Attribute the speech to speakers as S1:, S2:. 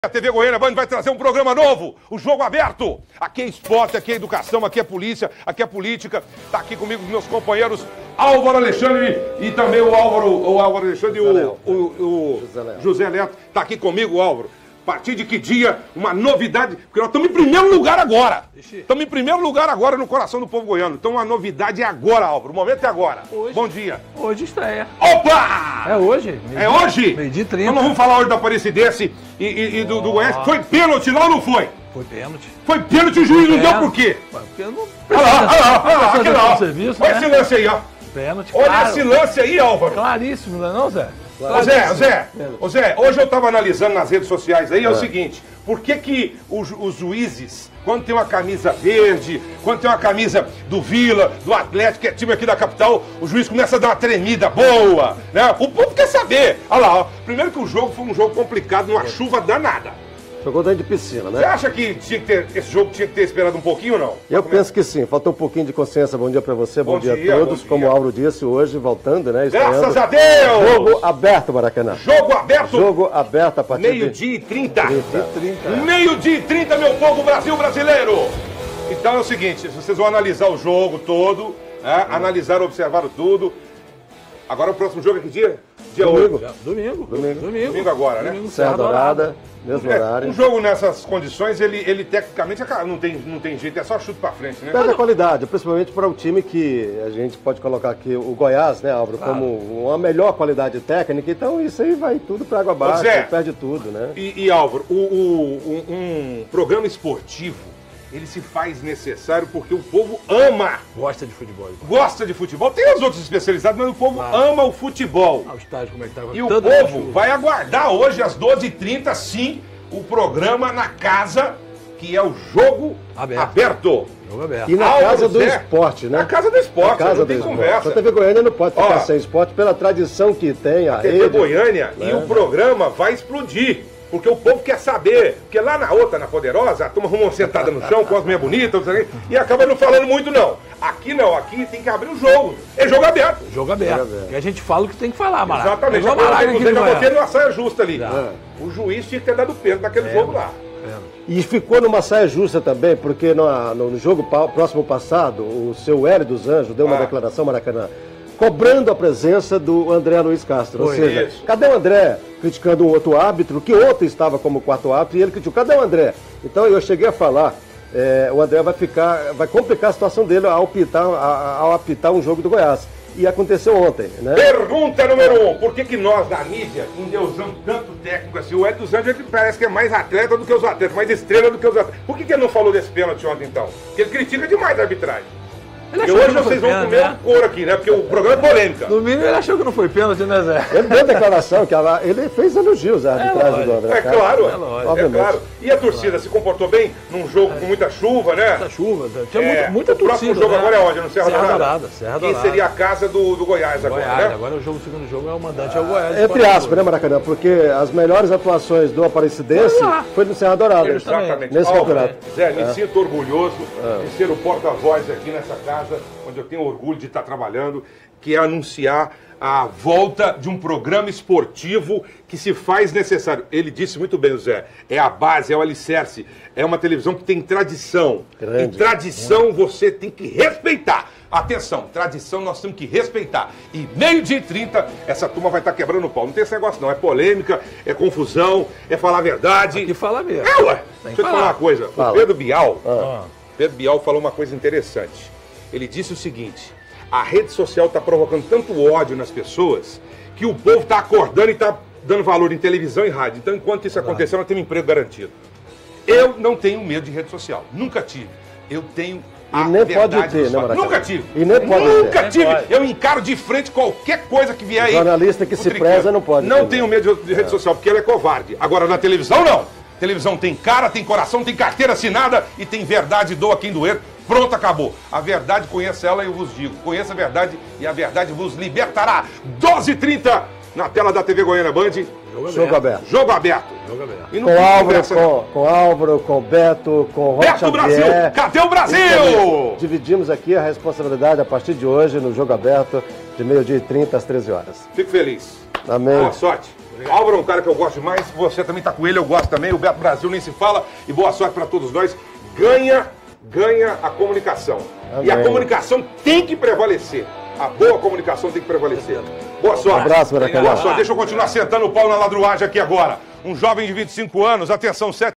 S1: A TV Goiânia Band vai trazer um programa novo, o Jogo Aberto. Aqui é esporte, aqui é educação, aqui é polícia, aqui é política. Tá aqui comigo meus companheiros Álvaro Alexandre e também o Álvaro Alexandre e o José Leto. Tá aqui comigo, Álvaro. A partir de que dia, uma novidade, porque nós estamos em primeiro lugar agora. Estamos em primeiro lugar agora no coração do povo goiano. Então a novidade é agora, Álvaro. O momento é agora.
S2: Hoje.
S1: Bom dia.
S2: Hoje estreia.
S1: Opa!
S2: É hoje.
S1: É hoje?
S2: Meio-dia 30.
S1: Então nós vamos falar hoje da Aparecidense e do Goiás. Foi pênalti lá ou não foi?
S2: Foi pênalti.
S1: Foi pênalti, o juiz não deu por quê?
S2: Porque eu não
S1: Olha lá, aqui lá.
S2: serviço,
S1: Olha
S2: né?
S1: esse lance aí, ó.
S2: Pênalti.
S1: Olha
S2: claro.
S1: esse lance aí, Álvaro.
S2: Claríssimo, não é não, Zé?
S1: Ô Zé, hoje eu tava analisando nas redes sociais aí, é o seguinte, por que os juízes, quando tem uma camisa verde, quando tem uma camisa do Vila, do Atlético, que é time aqui da capital, o juiz começa a dar uma tremida boa, né? O povo quer saber. Olha lá, ó. Primeiro que o jogo foi um jogo complicado, numa chuva danada.
S3: Jogou dentro de piscina, né?
S1: Você acha que esse jogo tinha que ter esperado um pouquinho ou não?
S3: Eu penso que sim. Faltou um pouquinho de consciência. Bom dia pra você, bom dia a todos. Como o Álvaro disse, hoje voltando, né?
S1: Graças a Deus!
S3: Jogo aberto, Maracanã.
S1: Jogo aberto!
S3: Jogo aberto a partir
S1: Meio-dia e 30.
S3: de...
S1: Meio-dia e 30, meu povo Brasil brasileiro! Então é o seguinte, vocês vão analisar o jogo todo, né? Analisar, observar tudo. Agora o próximo jogo é que dia? Dia 8. Domingo agora, né?
S3: Serra Dourada, mesmo horário.
S1: Um jogo nessas condições, ele tecnicamente não tem jeito, é só chute pra frente, né?
S3: Perde a qualidade, principalmente para o time que a gente pode colocar aqui, o Goiás, né, Álvaro, como uma melhor qualidade técnica. Então isso aí vai tudo para água abaixo, perde tudo, né?
S1: E Álvaro, um programa esportivo, ele se faz necessário porque o povo ama.
S2: Gosta de futebol.
S1: Gosta de futebol. Tem as outras especialidades, mas o povo ama o futebol.
S2: O estádio, como é que tá?
S1: E o povo vai aguardar hoje, às 12h30, sim, o programa na casa, que é o Jogo Aberto.
S2: Jogo Aberto.
S3: E na casa do esporte, né?
S1: Na casa do esporte, não tem conversa.
S3: A TV Goiânia não pode ficar sem esporte pela tradição que tem, a
S1: TV Goiânia, e o programa vai explodir. Porque o povo quer saber. Porque lá na outra, na Poderosa, a turma arruma uma sentada no chão, com as meias bonitas, e acaba não falando muito, não. Aqui não, aqui tem que abrir o jogo. É jogo aberto.
S2: Jogo aberto. E a gente fala o que tem que falar, Maraca.
S1: Exatamente. Já botei numa saia justa ali. O juiz tinha que ter dado pênalti naquele jogo lá.
S3: E ficou numa saia justa também, porque no jogo próximo passado, o seu Hélio dos Anjos deu uma declaração, Maracanã, cobrando a presença do André Luiz Castro. Ou seja, cadê o André criticando um outro árbitro, que outro estava como quarto árbitro, e ele criticou, cadê o André? Então eu cheguei a falar, o André vai complicar a situação dele ao apitar um jogo do Goiás. E aconteceu ontem, né?
S1: Pergunta número 1, por que nós da mídia endeusamos tanto técnico assim? O Hélio dos Anjos ele parece que é mais atleta do que os atletas, mais estrela do que os atletas. Por que ele não falou desse pênalti ontem então? Porque ele critica demais a arbitragem. E hoje vocês vão comer um couro aqui, né? Porque o programa é polêmica.
S2: No mínimo ele achou que não foi pênalti, né, Zé?
S3: Ele deu declaração que ele fez elogios à arbitragem do André.
S1: É claro, é claro. E a torcida se comportou bem num jogo com muita chuva, né?
S2: Muita chuva, tinha muita torcida.
S1: O próximo jogo agora é onde? No Serra Dourada?
S2: Serra Dourada.
S1: Que seria a casa do Goiás agora, né?
S2: Agora o segundo jogo é o mandante, é o Goiás.
S3: Entre aspas, né, Maracanã? Porque as melhores atuações do Aparecidense foi no Serra Dourada.
S1: Exatamente.
S3: Nesse campeonato.
S1: Zé, me sinto orgulhoso de ser o porta-voz aqui nessa casa, onde eu tenho orgulho de estar trabalhando, que é anunciar a volta de um programa esportivo que se faz necessário. Ele disse muito bem, Zé, é a base, é o alicerce, é uma televisão que tem tradição.
S3: Grande.
S1: E tradição você tem que respeitar. Atenção, tradição nós temos que respeitar. E meio-dia e 30, essa turma vai estar quebrando o pau. Não tem esse negócio não, é polêmica, é confusão, é falar a verdade.
S2: Aqui fala mesmo.
S1: Ué, deixa eu te falar uma coisa. O Pedro Bial falou uma coisa interessante. Ele disse o seguinte, a rede social está provocando tanto ódio nas pessoas que o povo está acordando e está dando valor em televisão e rádio. Então, enquanto isso acontecer, nós temos emprego garantido. Eu não tenho medo de rede social. Nunca tive. Eu tenho a verdade.
S3: Pode ter, né, Maracanã?
S1: Nunca tive.
S3: E nem pode
S1: Nunca
S3: ter.
S1: tive. Eu encaro de frente qualquer coisa que vier aí.
S3: Jornalista que se preza não pode.
S1: Não tenho medo de rede social, porque ela é covarde. Agora, na televisão, não. Televisão tem cara, tem coração, tem carteira assinada e tem verdade, doa quem doer. Pronto, acabou. A verdade, conheça ela e eu vos digo. Conheça a verdade e a verdade vos libertará. 12h30 na tela da TV Goiânia Band.
S3: Jogo aberto.
S1: Jogo aberto.
S3: E com Álvaro, com Beto, com Rocha
S1: Beto Brasil. Cadê o Brasil?
S3: Dividimos aqui a responsabilidade a partir de hoje no Jogo Aberto, de meio-dia e 30 às 13 horas.
S1: Fico feliz.
S3: Amém.
S1: Boa sorte. Álvaro é um cara que eu gosto demais, você também tá com ele, eu gosto também, o Beto Brasil nem se fala, e boa sorte para todos nós. Ganha a comunicação.
S3: Amém.
S1: E a comunicação tem que prevalecer. A boa comunicação tem que prevalecer. Boa sorte.
S3: Um abraço, Maracanã.
S1: Boa sorte. Deixa eu continuar sentando o pau na ladruagem aqui agora. Um jovem de 25 anos, atenção, 7